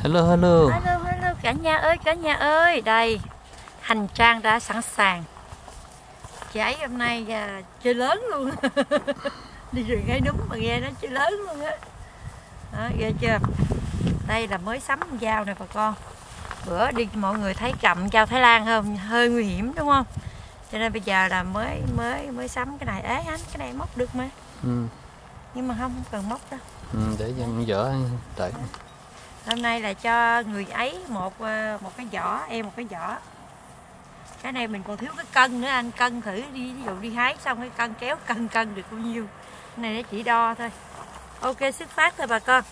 Hello, hello. Hello, hello cả nhà ơi, đây hành trang đã sẵn sàng. Chị ấy hôm nay chơi lớn luôn. Đi rừng ngay đúng mà nghe nó chơi lớn luôn á. Đó, ghê chưa? Đây là mới sắm dao nè bà con. Bữa đi mọi người thấy cầm dao Thái Lan không, hơi nguy hiểm đúng không? Cho nên bây giờ là mới sắm cái này. Ế anh, cái này móc được mà. Nhưng mà không cần móc đâu. Để dành vỏ đợi. Hôm nay là cho người ấy một cái giỏ, em một cái giỏ. Cái này mình còn thiếu cái cân nữa, anh cân thử đi, ví dụ đi hái xong cái cân kéo cân được bao nhiêu. Cái này nó chỉ đo thôi. Ok, xuất phát thôi bà con.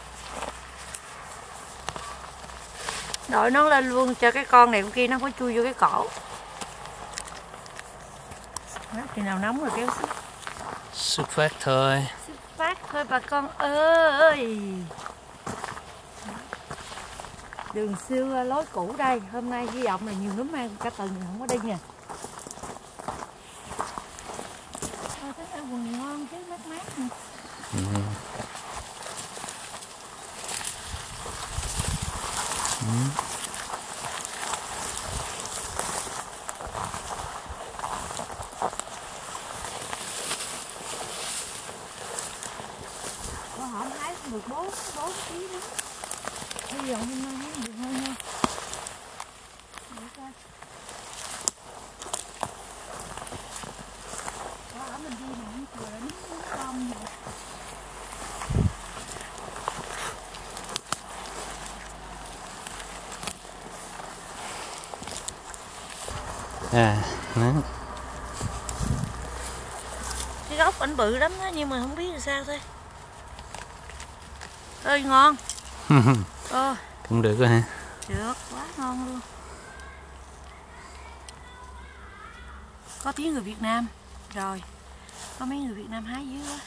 Đội nó lên luôn cho cái con này con kia nó có chui vô cái cổ. Đó, khi nào nóng rồi kéo xuống. Xuất phát thôi. Xuất phát thôi bà con ơi. Đường xưa lối cũ đây, hôm nay hy vọng là nhiều lắm ăn cả tuần không có đi nha. Thấy ăn quần ngon chứ, mát mát nè. Có hổm hái được 4 kg nữa. Hy vọng hôm nay hái được hơn nha. Để coi. Đó, mình đi mình chừa nó con vậy. Nè. Cái gốc ảnh bự lắm đó, nhưng mà không biết là sao thôi. Ơi ngon. Cũng được rồi hả? Được, quá ngon luôn. Có tiếng người Việt Nam. Rồi, có mấy người Việt Nam hái dữ quá.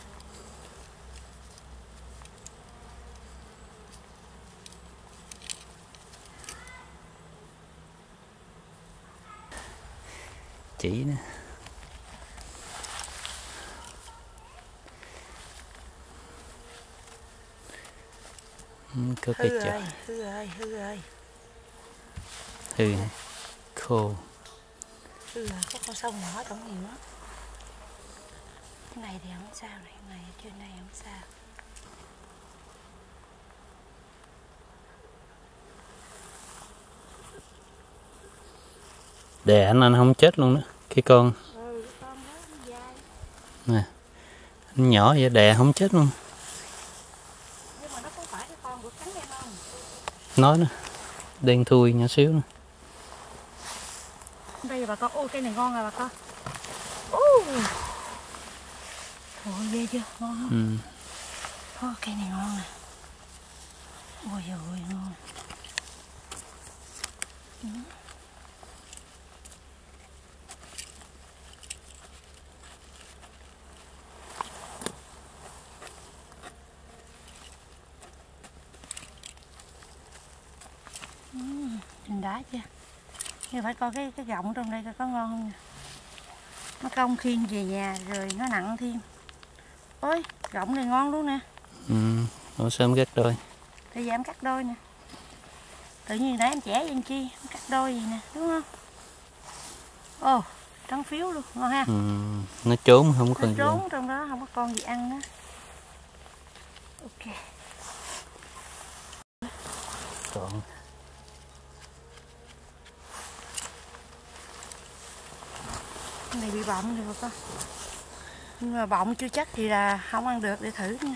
Chỉ nè. Có cây chợ. Hư rồi. Hư hả? Khô. Hư rồi, có con sâu nhỏ tổng nhiều lắm. Cái này thì không sao này, cái này ở trên này không sao. Đè anh không chết luôn đó. Cái con. Con đó dai. Nè. Anh nhỏ vậy đè không chết luôn. Nhưng mà nó không phải cái con của cắn em không? Nói nữa. Đen thui nhỏ xíu nữa. Đây bà con, ô cây này ngon à bà con. Ôi ghê chưa, ngon không? Cây này ngon nè. Ôi ôi ngon. Nhìn đã chưa? Nhưng phải coi cái gọng trong đây coi có ngon không nè. Nó cong khiên về nhà rồi nó nặng thêm. Ôi, gọng này ngon luôn nè. Ủa sao em cắt đôi? Bây giờ em cắt đôi nè. Tự nhiên nãy em chẻ vậy chi, em cắt đôi gì nè, đúng không? Ồ, trắng phiếu luôn, ngon ha. Nó trốn không Nó còn gì. trốn trong đó không có con gì ăn nữa. Ok. Còn Cái này bị bọng rồi bà con. Nhưng mà bọng chưa chắc thì là không ăn được, để thử nha.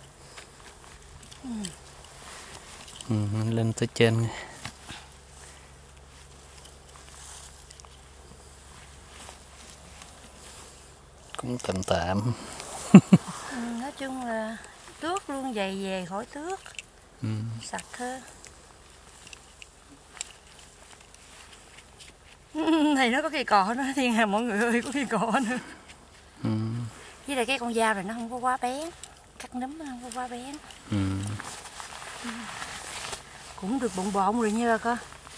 lên tới trên. Cũng tạm tạm. Nói chung là tước luôn, dày về khỏi tước. Sạch hơn. Này nó có cây cọ nữa, thiên hà mọi người ơi, có cây cọ nữa. Với lại cái con dao này nó không có quá bén, cắt nấm nó không có quá bén. Cũng được bộn bộn rồi nha bà con.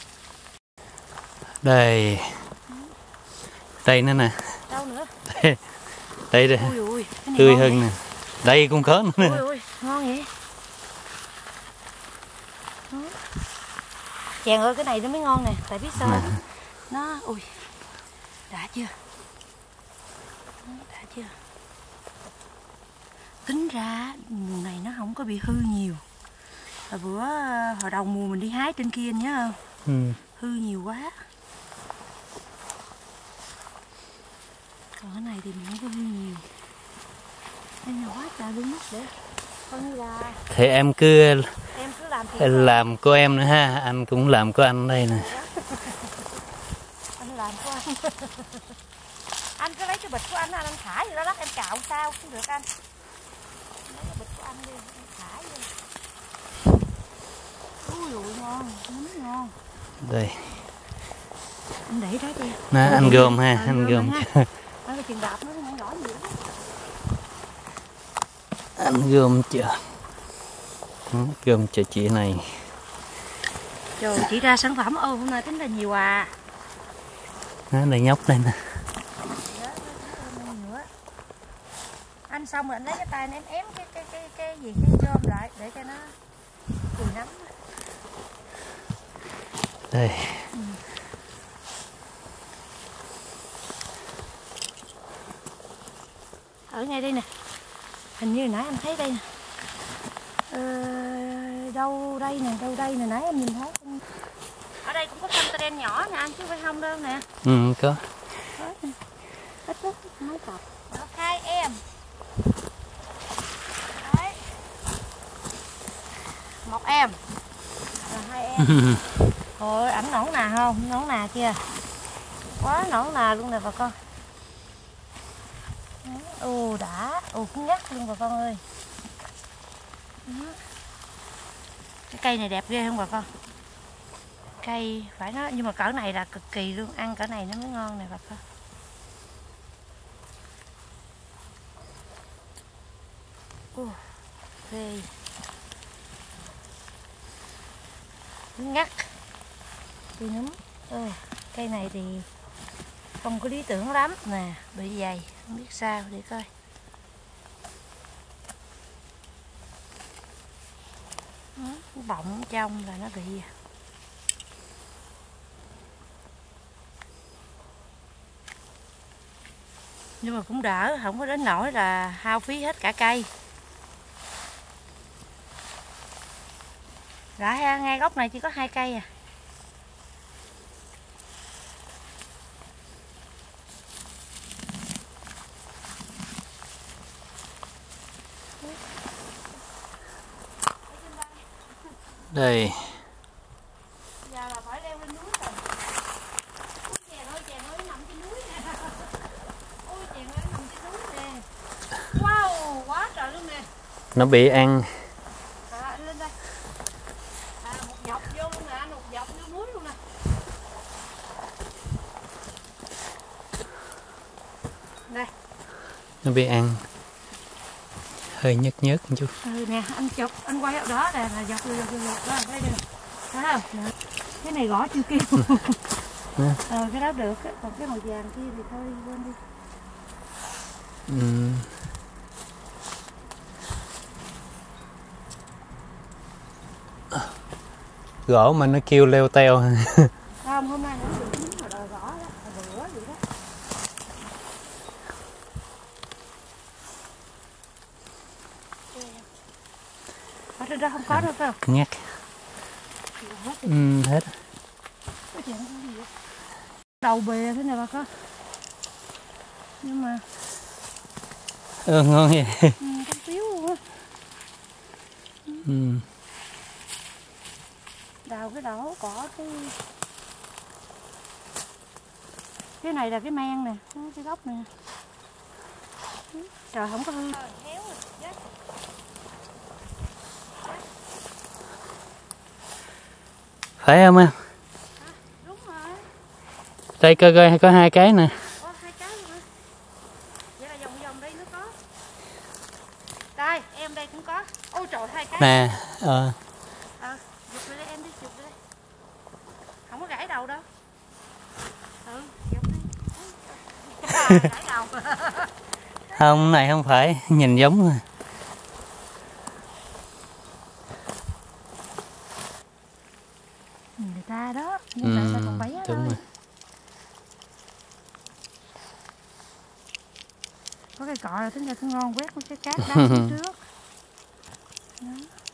Đây nữa nè. Đâu nữa? Đây đây. Ui, tươi hơn nè. Đây cũng có nữa nè. Ui, ngon vậy. Chàng ơi, cái này nó mới ngon nè, tại biết sao không? Nó ui đã chưa, đã chưa. Tính ra mùa này nó không có bị hư nhiều. Hồi bữa hồi đầu mùa mình đi hái trên kia anh nhớ không? Hư nhiều quá. Còn cái này thì mình không có hư nhiều. Đây là quá trời luôn mất để coi như là thì em cứ làm của em nữa ha, anh cũng làm của anh đây nè. Anh làm của anh. Anh cứ lấy cái bịch của anh thả vô đó, em cạo sao cũng được anh. Lấy cái bịch của anh đi, em thả vô. Ui dồi, ngon, ngon. Đây. Anh để đó đi. Nè, anh gom ha, anh gom. Anh chừng đạp nó không nhỏ nhiều. Anh gom chờ. Gom chờ chị này. Trời, chỉ ra sản phẩm hôm nay tính là nhiều à. Nó đây nhóc đây nè. Anh xong rồi anh lấy cái tay này em cái gì cái gom lại để cho nó cùi nấm. Đây. Ở ngay đây nè. Hình như nãy anh thấy đây nè. Đâu đây nè, nãy em nhìn thấy. Ở đây cũng có cam đen nhỏ nè anh, chứ phải không đâu nè. Có. Ít mấy cặp. Hai em. Đấy. Một em. Rồi hai em. Ôi, ảnh nõn nà không? Nõn nà kia. Quá nõn nà luôn nè bà con. Ồ đã, cũng ngắt luôn bà con ơi. Cái cây này đẹp ghê không bà con? Cây phải nói, nhưng mà cỡ này là cực kỳ luôn, ăn cỡ này nó mới ngon nè bà con. Phê ngắt cây nấm. Cây này thì không có lý tưởng lắm nè, bị dày không biết sao, để coi. Bọng trong là nó bị, nhưng mà cũng đỡ, không có đến nỗi là hao phí hết cả cây. Đã ngay gốc này chỉ có 2 cây à. Đây. Giờ là phải leo lên núi rồi. Ôi chèn ơi, nằm trên núi nè. Ôi chèn ơi, nằm trên núi nè. Wow, quá trời luôn nè. Nó bị ăn. Anh lên đây. Một dọc vô luôn nè, một dọc vô núi luôn nè. Đây. Nó bị ăn. Hơi nhớt một chút. Nè, anh chụp, anh quay ở đó nè, là dọc đó, đây nè. Thấy không? Nè. Cái này gõ chưa kêu. Cái đó được, còn cái màu vàng kia thì thôi quên đi. Gõ mà nó kêu leo teo. Không, hôm nay nó được chín rồi đòi gõ đó, bữa vậy đó. Ở trên đó không có đâu phải không? Nhắc. Hết. Đầu bè thế này bà con. Nhưng mà ngon vậy. Trong tiếu luôn á. Đào cái đỏ cỏ cái này là cái men nè, cái gốc nè. Trời không có hư. Phải không em? Đúng rồi. Đây coi có 2 cái nè. 2 cái luôn hả? Vậy là vòng đây nó có. Đây, em đây cũng có. Ôi trời, 2 cái. Nè, Giật về đây em đi, giật về đây. Không có gãy đầu đâu. Giật đi. Gãy đầu. không, này không phải, nhìn giống rồi. Người ta đó, nhưng mà ta còn bé thôi. Rồi. Có cái cọ là tính ra cũng ngon, quét mấy cái cát đá xuống trước. Đó.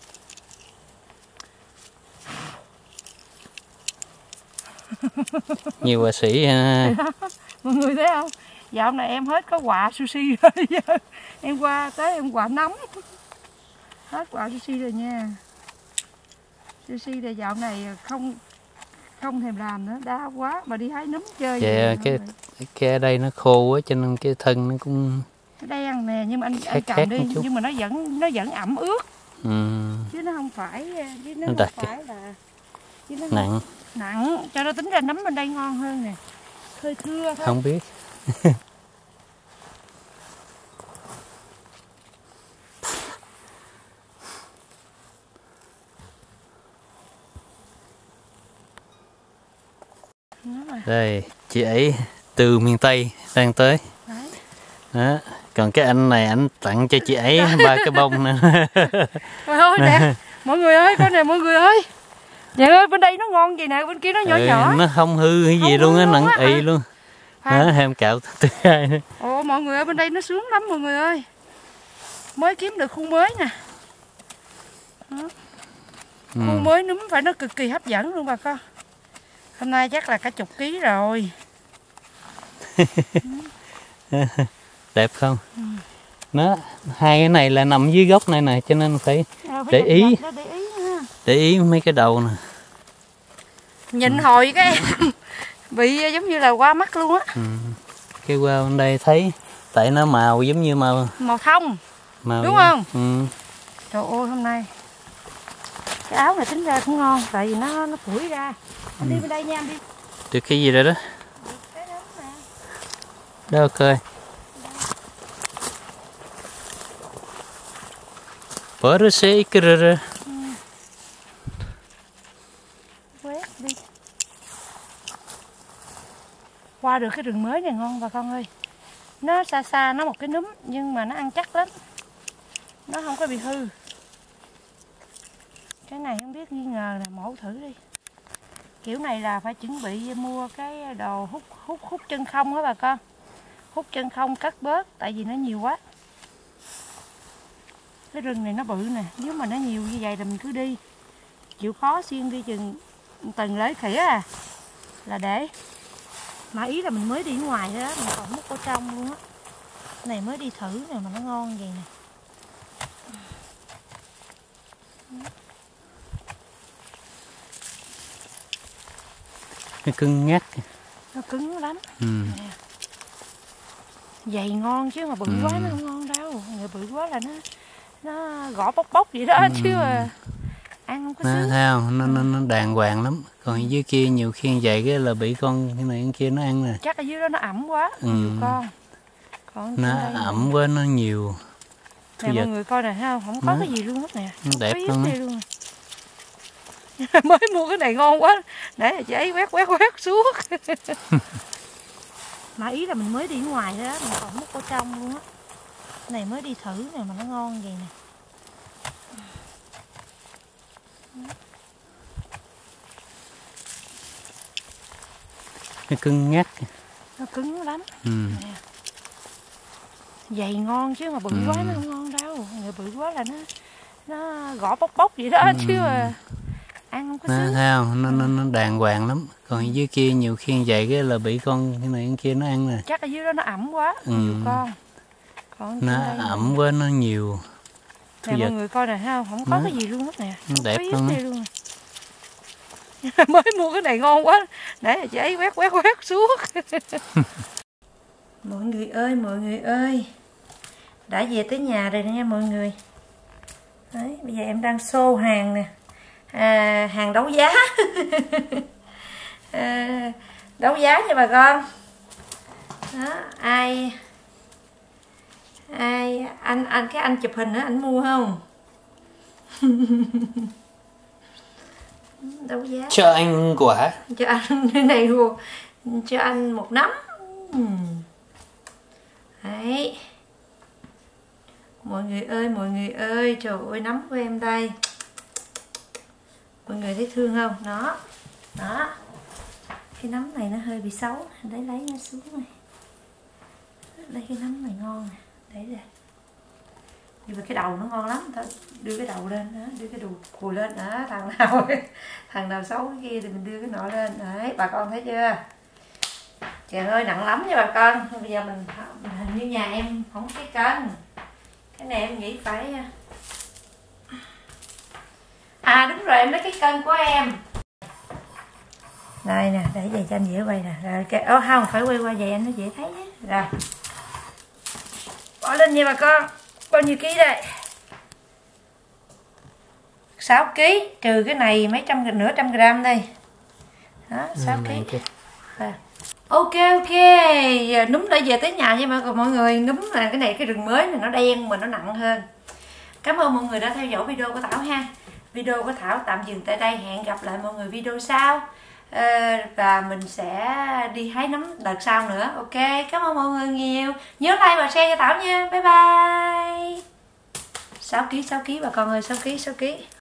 Nhiều họa sĩ ha. Mọi người thấy không? Dạo hôm này em hết có quà sushi rồi. Em qua tới em quà nóng. Hết quà sushi rồi nha. Sushi thì dạo này không thèm làm nữa, đá quá mà đi hái núm chơi. Dạ, cái ở đây nó khô quá cho nên cái thân nó cũng đen nè, nhưng mà anh khác cầm đi nhưng mà nó vẫn ẩm ướt. Chứ nó không phải nó là nặng. Nặng, cho nó tính ra nấm bên đây ngon hơn nè. Hơi thưa thôi. Không biết. Đây, chị ấy từ miền Tây đang tới. Đó. Còn cái anh này anh tặng cho chị ấy 3 cái bông nữa. Thôi nè, mọi người ơi, coi nè mọi người ơi. Dạ ơi, bên đây nó ngon gì nè, bên kia nó nhỏ nhỏ. Nó không hư cái gì luôn á, nặng ị luôn. Đó, hem cạo thứ hai nữa. Ồ mọi người ơi, bên đây nó sướng lắm mọi người ơi. Mới kiếm được khu mới nè. Khu mới núm phải nó cực kỳ hấp dẫn luôn bà con. Hôm nay chắc là cả chục ký rồi. Đẹp không? Nó hai cái này là nằm dưới gốc này nè, cho nên phải để ý. Để ý mấy cái đầu nè. Nhìn hồi cái em bị giống như là qua mắt luôn á. Cái qua bên đây thấy tại nó màu giống như màu thông. Đúng không? Trời ơi, hôm nay cái áo này tính ra cũng ngon, tại vì nó phủi ra. Anh đi bên đây nha, anh đi. Được cái gì rồi đó? Cái đó nè. Đâu coi. Bỏ ra xe cái rồi. Quét đi. Qua được cái rừng mới này ngon bà con ơi. Nó xa xa nó một cái núm nhưng mà nó ăn chắc lắm. Nó không có bị hư. Cái này không biết nghi ngờ nè, mổ thử đi. Kiểu này là phải chuẩn bị mua cái đồ hút chân không á bà con. Hút chân không cắt bớt tại vì nó nhiều quá. Cái rừng này nó bự nè, nếu mà nó nhiều như vậy thì mình cứ đi. Chịu khó xuyên đi chừng từng lấy khỉa à. Là để. Mà ý là mình mới đi ngoài đó, mình còn múc ở trong luôn á. Này mới đi thử nè mà nó ngon vậy nè. Nó cứng ngắt. Nó cứng lắm. Dày ngon chứ mà bự quá nó không ngon đâu. Người bự quá là nó gõ bóc vậy đó chứ ăn không có sướng. Nó đàng hoàng lắm. Còn dưới kia nhiều khi vậy cái là bị con cái này cái kia nó ăn nè. Chắc ở dưới đó nó ẩm quá, nhiều con. Còn nó ẩm quá, nó nhiều. Nè mọi người coi nè, không có cái gì luôn hết nè. Đẹp luôn á. Mới mua cái này ngon quá. Để chị ấy quét suốt. Mà ý là mình mới đi ngoài đó, mình còn múc ở trong luôn á. Cái này mới đi thử nè mà nó ngon vậy nè. Nó cứng ngắt. Nó cứng lắm. Dày ngon chứ mà bự quá nó không ngon đâu. Người bự quá là nó gõ bóc vậy đó chứ ăn không có sướng. Nó đàng hoàng lắm. Còn dưới kia nhiều khi vậy cái là bị con cái này cái kia nó ăn nè. Chắc ở dưới đó nó ẩm quá, nhiều con. Còn nó ẩm quá, nó nhiều. Nè mọi người coi nè, không có cái gì luôn hết nè. Đẹp luôn á. Mới mua cái này ngon quá. Để chị ấy quét suốt. Mọi người ơi. Đã về tới nhà rồi nha mọi người. Đấy, bây giờ em đang show hàng nè. Hàng đấu giá. Đấu giá nha bà con. Đó, ai cái anh chụp hình đó anh mua không? Đấu giá. Cho anh quả. Cho anh cái này luôn. Cho anh một nắm. Đấy. Mọi người ơi, trời ơi nắm của em đây. Mọi người thấy thương không? Đó. Đó, cái nấm này nó hơi bị xấu, để lấy nó xuống này. Đây cái nấm này ngon nè, để ra. Nhưng mà cái đầu nó ngon lắm, thôi đưa cái đầu lên đó, đưa cái đầu cùi lên đó, thằng nào xấu cái kia thì mình đưa cái nọ lên. Đấy, bà con thấy chưa? Trời ơi nặng lắm nha bà con. Bây giờ mình hình như nhà em không có cái cân. Cái này em nghĩ phải, à đúng rồi, em lấy cái cân của em. Đây nè, để về cho anh dễ quay nè. Rồi cái không phải quay qua vậy anh nó dễ thấy á. Rồi. Bỏ lên nha bà con. Bao nhiêu ký đây? 6 kg trừ cái này mấy trăm, nửa trăm gram đây. Đó, 6 kg. Ok ok, giờ núm đã về tới nhà nha mọi người. Núm là cái này, cái rừng mới này nó đen mà nó nặng hơn. Cảm ơn mọi người đã theo dõi video của Thảo ha. Video của Thảo tạm dừng tại đây, hẹn gặp lại mọi người video sau. Và mình sẽ đi hái nấm đợt sau nữa. Ok, cảm ơn mọi người nhiều. Nhớ like và share cho Thảo nha. Bye bye. 6 kg bà con ơi, 6 kg.